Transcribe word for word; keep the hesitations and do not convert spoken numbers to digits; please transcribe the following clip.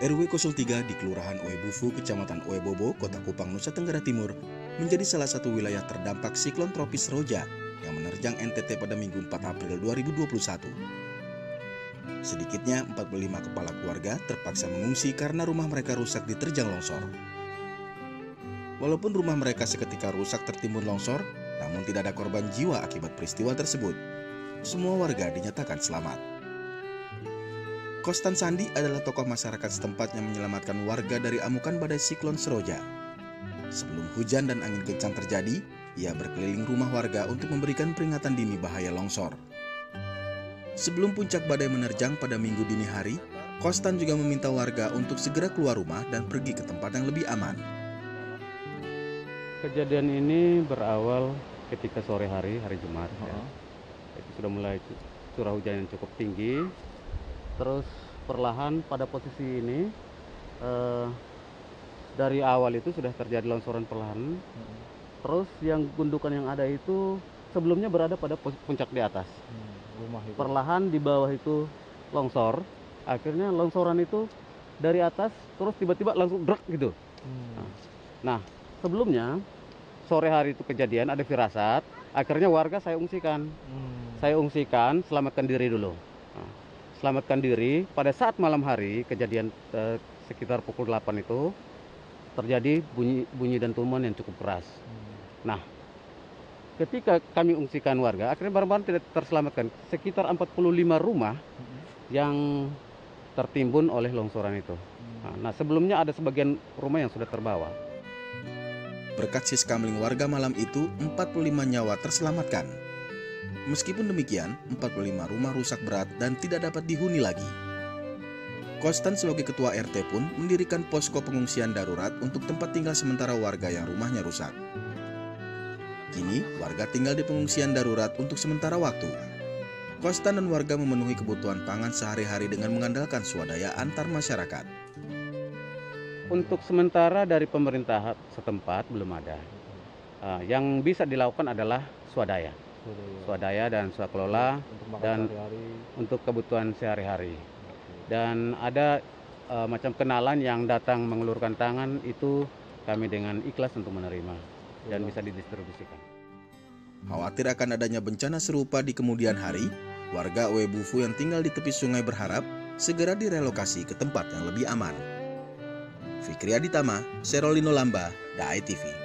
R W nol tiga di Kelurahan Oebufu, Kecamatan Oebobo, Kota Kupang, Nusa Tenggara Timur, menjadi salah satu wilayah terdampak siklon tropis Roja yang menerjang N T T pada Minggu empat April dua ribu dua puluh satu. Sedikitnya empat puluh lima kepala keluarga terpaksa mengungsi karena rumah mereka rusak diterjang longsor. Walaupun rumah mereka seketika rusak tertimbun longsor, namun tidak ada korban jiwa akibat peristiwa tersebut. Semua warga dinyatakan selamat. Kostan Sandi adalah tokoh masyarakat setempat yang menyelamatkan warga dari amukan badai siklon Seroja. Sebelum hujan dan angin kencang terjadi, ia berkeliling rumah warga untuk memberikan peringatan dini bahaya longsor. Sebelum puncak badai menerjang pada Minggu dini hari, Kostan juga meminta warga untuk segera keluar rumah dan pergi ke tempat yang lebih aman. Kejadian ini berawal ketika sore hari, hari Jumat. Oh. Ya. Itu sudah mulai curah hujan yang cukup tinggi. Terus perlahan pada posisi ini eh, dari awal itu sudah terjadi longsoran perlahan. Hmm. Terus yang gundukan yang ada itu sebelumnya berada pada puncak di atas. Hmm, rumah itu. Perlahan di bawah itu longsor. Akhirnya longsoran itu dari atas terus tiba-tiba langsung drak gitu. Hmm. Nah, sebelumnya sore hari itu kejadian ada firasat. Akhirnya warga saya ungsikan. Hmm. Saya ungsikan, selamatkan diri dulu. Nah, selamatkan diri. Pada saat malam hari kejadian eh, sekitar pukul delapan itu terjadi bunyi bunyi dan dentuman yang cukup keras. Hmm. Nah, ketika kami ungsikan warga, akhirnya barang-barang tidak terselamatkan. Sekitar empat puluh lima rumah Hmm. yang tertimbun oleh longsoran itu. Hmm. Nah, sebelumnya ada sebagian rumah yang sudah terbawa. Berkat siskamling warga malam itu, empat puluh lima nyawa terselamatkan. Meskipun demikian, empat puluh lima rumah rusak berat dan tidak dapat dihuni lagi. Kostan sebagai ketua R T pun mendirikan posko pengungsian darurat untuk tempat tinggal sementara warga yang rumahnya rusak. Kini, warga tinggal di pengungsian darurat untuk sementara waktu. Kostan dan warga memenuhi kebutuhan pangan sehari-hari dengan mengandalkan swadaya antar masyarakat. Untuk sementara dari pemerintah setempat belum ada. Uh, yang bisa dilakukan adalah swadaya. Swadaya dan swakelola Untuk makan dan sehari-hari. untuk kebutuhan sehari-hari. Dan ada uh, macam kenalan yang datang mengelurkan tangan, itu kami dengan ikhlas untuk menerima dan bisa didistribusikan. Khawatir akan adanya bencana serupa di kemudian hari, warga Oebufu yang tinggal di tepi sungai berharap segera direlokasi ke tempat yang lebih aman. Fikri Aditama, Serolino Lamba, D A I T V.